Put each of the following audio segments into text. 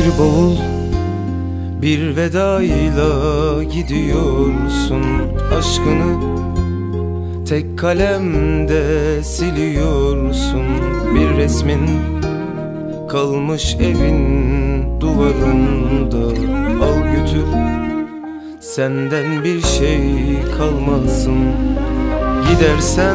Bir bavul, bir vedayla gidiyorsun. Aşkını tek kalemde siliyorsun. Bir resmin kalmış evin duvarında. Al götür, senden bir şey kalmasın. Gidersen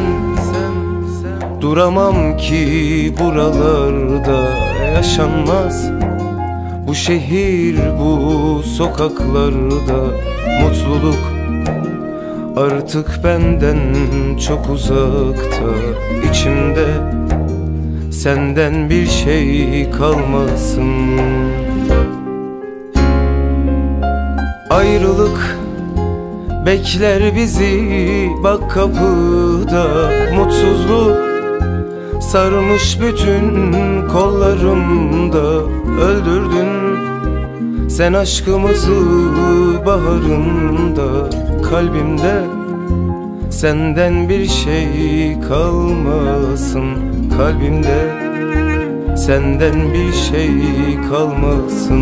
duramam ki buralarda. Yaşanmaz bu şehir, bu sokaklarda. Mutluluk artık benden çok uzakta. İçimde senden bir şey kalmasın. Ayrılık bekler bizi bak kapıda. Mutsuzluk sarmış bütün kollarımda. Öldürdün sen aşkımızı baharında. Kalbimde senden bir şey kalmasın. Kalbimde senden bir şey kalmasın.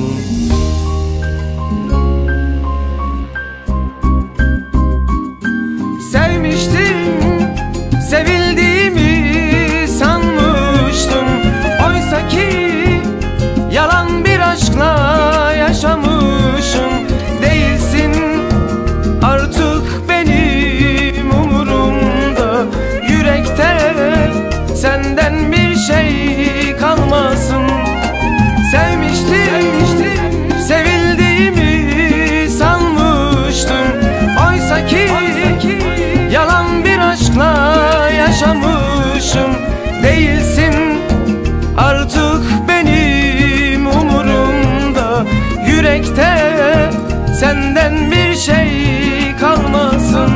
Sevmiştim, sevildiğimi sanmıştım. Oysa ki yalan bir aşkla yaşamışım. Değilsin artık benim umurumda. Yürekte senden bir şey kalmasın. Sevmiştim, sevildiğimi sanmıştım. Oysa ki yalan bir aşkla yaşamışım. Değilsin artık benim umurumda. Yürekte senden bir şey kalmasın.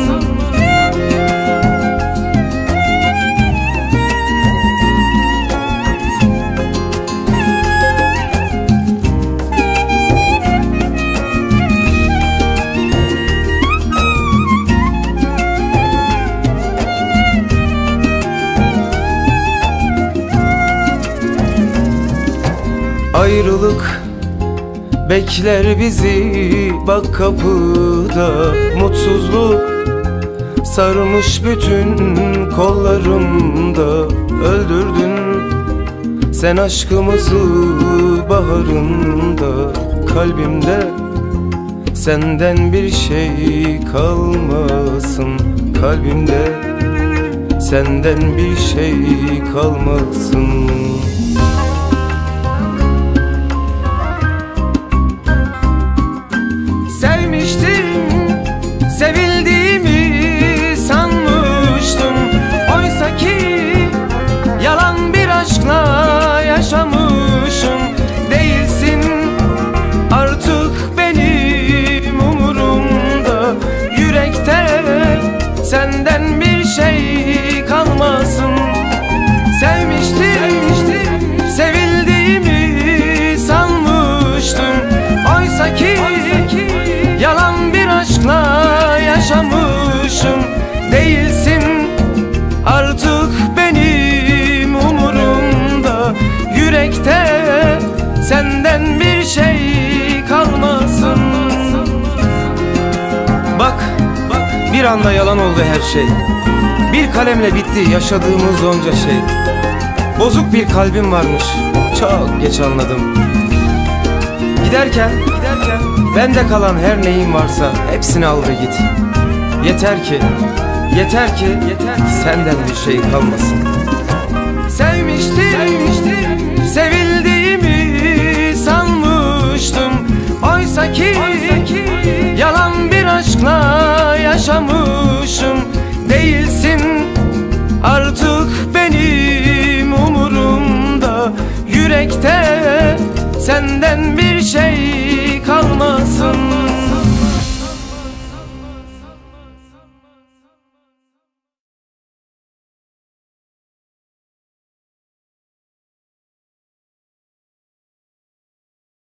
Ayrılık bekler bizi bak kapıda. Mutsuzluk sarmış bütün kollarımda. Öldürdün sen aşkımızı baharında. Kalbimde senden bir şey kalmasın. Kalbimde senden bir şey kalmasın. Sevildiğimi sanmıştım. Oysa ki yalan bir aşkla yaşamışım. Değilsin artık benim umurumda. Yürekte senden bir şey kalmasın. Sevmiştim, sevildiğimi sanmıştım. Oysa ki yalan bir aşkla yaşamışım. Değilsin artık benim umurumda. Yürekte senden bir şey kalmasın. Bak, bir anda yalan oldu her şey. Bir kalemle bitti yaşadığımız onca şey. Bozuk bir kalbim varmış, çok geç anladım. Giderken bende kalan her neyim varsa hepsini al ve git. Yeter ki senden bir şey kalmasın. Sevmiştim,